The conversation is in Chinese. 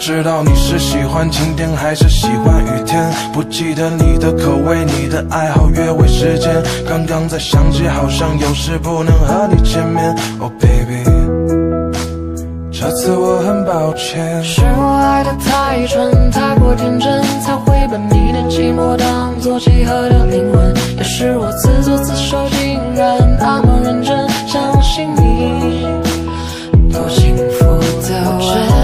知道你是喜欢晴天还是喜欢雨天，不记得你的口味，你的爱好，约会时间。刚刚才想起，好像有事不能和你见面。Oh baby， 这次我很抱歉， 是我爱得太蠢，太过天真，才会把你的寂寞当作契合的灵魂。也是我自作自受，竟然那么认真，相信你多幸福的吻。